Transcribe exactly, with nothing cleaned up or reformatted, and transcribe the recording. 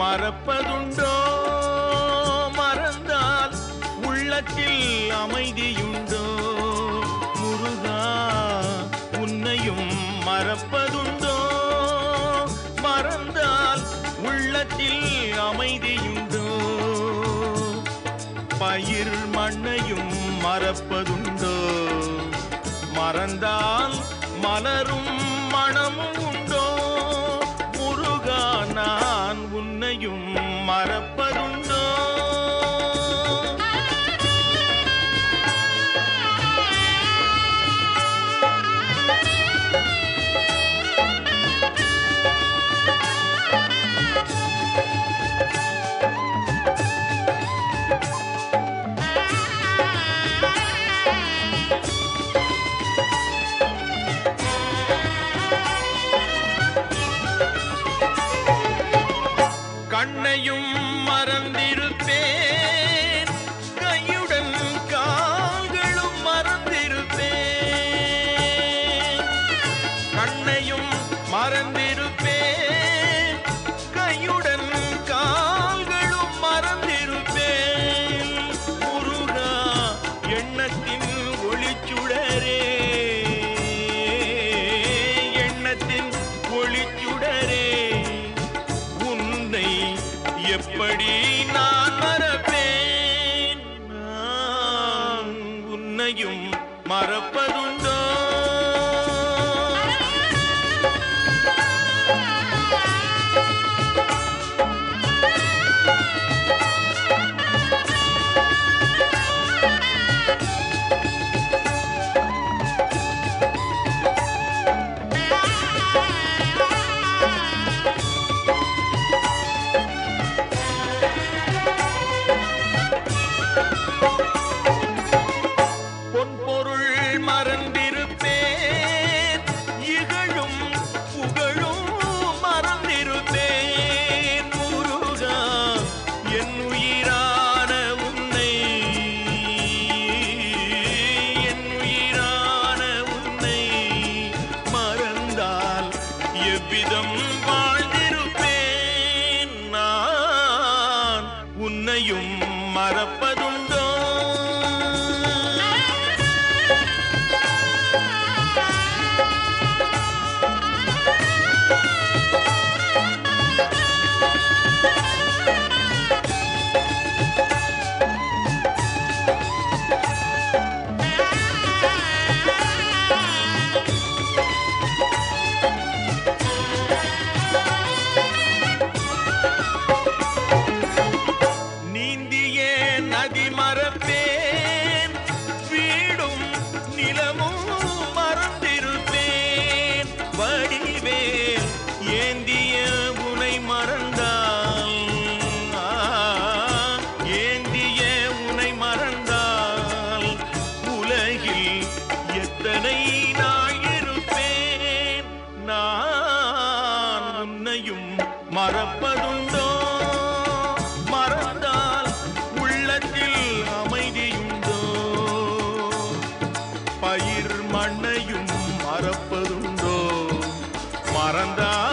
மறப்பதுண்டோ? மறந்தால் உள்ளத்தில் அமைதியுண்டோ? முருகா உன்னையும் மறப்பதுண்டோ? மறந்தால் உள்ளத்தில் அமைதியுண்டோ? பயிர் மண்ணையும் மறப்பதுண்டோ? மறந்தால் மலரும் மனமும் உண்டோ? முருகா நான் உன்னையும் மறப்பதுண்டோ? கண்ணையும் மறந்திருப்பேன், கையுடன் கால்களும் மறந்திருப்பேன். கண்ணையும் மறந்திருப்பேன், கையுடன் கால்களும் மறந்திருப்பேன். முருகா எண்ணத்தின் ஒளிச்சுடரே, எண்ணத்தின் ஒளிச்சுடரே, எப்படி நான் மறப்பேன்? நான் உன்னையும் மறப்பதுண்டோ? மறந்திருப்பேன், இகழும் புகழும் மறந்திருப்பேன். முருகா என் உயிரான உன்னை, என் உயிரான உன்னை மறந்தால் எவ்விதம் வாழ்ந்திருப்பேன்? நான் உன்னையும் மறப்பதுண்டோ? நதி மறப்பேன், வீடும் நிலமும் மறந்திருப்பேன். வடிவேல் ஏந்திய உனை மறந்தால், ஏந்திய உனை மறந்தால் உலகில் எத்தனை நாள் இருப்பேன்? நான் உன்னையும் மறப்பதுண்டோ? அமைதியுண்டோ? பயிர் மண்ணையும் மறப்பதுண்டோ? மறந்தா